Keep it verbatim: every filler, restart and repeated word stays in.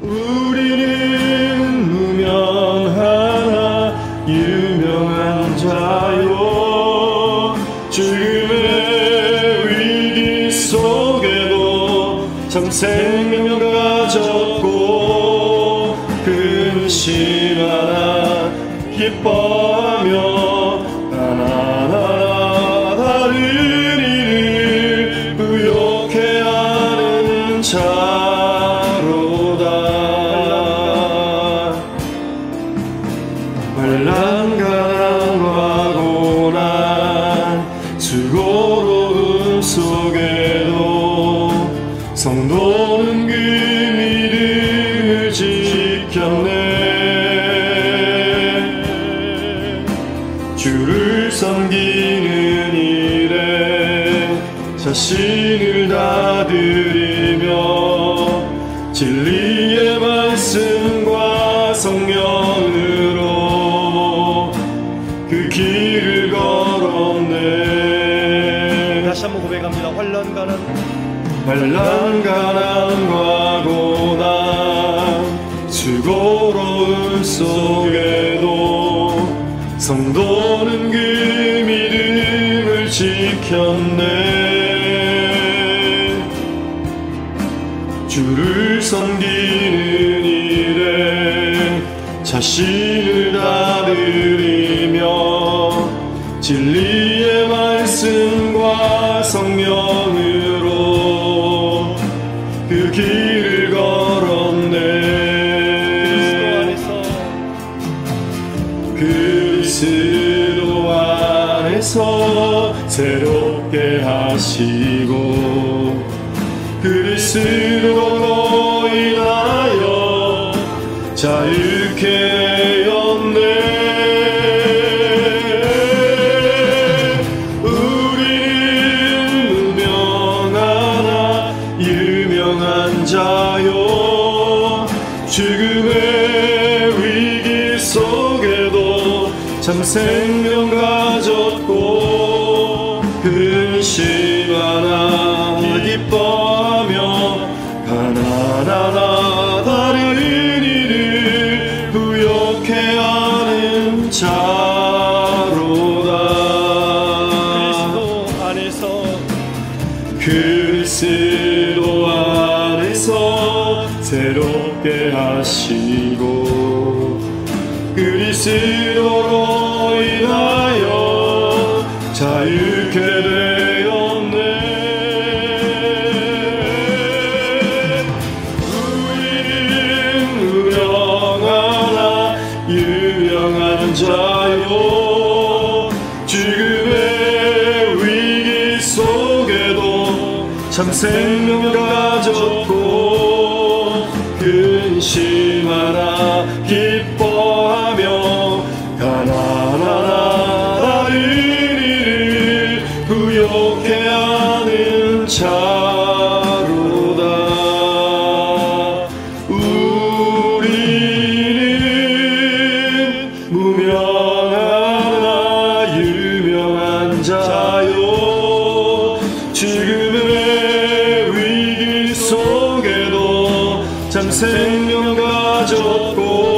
우리는 무명하나 유명한 자요. 죽음의 위기 속에도 참 생명 가졌고 근심 하나 기뻐하며 하나하나 다른 일을 부욕해 하는 자로다. 환난 가난과 고난 수고로움 속에도 성도는 그 믿음을 지켰네. 주를 섬기는 일에 자신을 다 드리며 진리의 말씀과 성령으로 그 길을 걸었네. 다시 한번 고백합니다. 환난 가난 환난 가난과 고난 수고로움 속에도 성도는 그 믿음을 지켰네. 주를 섬기는 일에 자신을 다 드리며 진리의 말씀과 성령으로 그 길을 걸었네. 그리스도 안에서 새롭게 하시고 그리스도로 인하여 자유케 되었네. 우리는 무명하나 유명한 자요. 죽음의 위기 속에도 참 생명 가졌고 근심 하나 기뻐하며 가난하나 다른 일을 부욕해 하는 자로다. 그리스도 안에서 그리스도 안에서 새롭게 하시고 그리스도로 인하여 자유케 되었네. 우리는 무명하나 유명한 자요. 죽음의 위기 속에도 참 생명 가졌고 근심 하나 기뻐하며 가난하나 다른 일을 부욕해 하는 자로다. 우리는 무명하나 유명한 자요. 죽음의 위기 속에도 참 생명 가졌고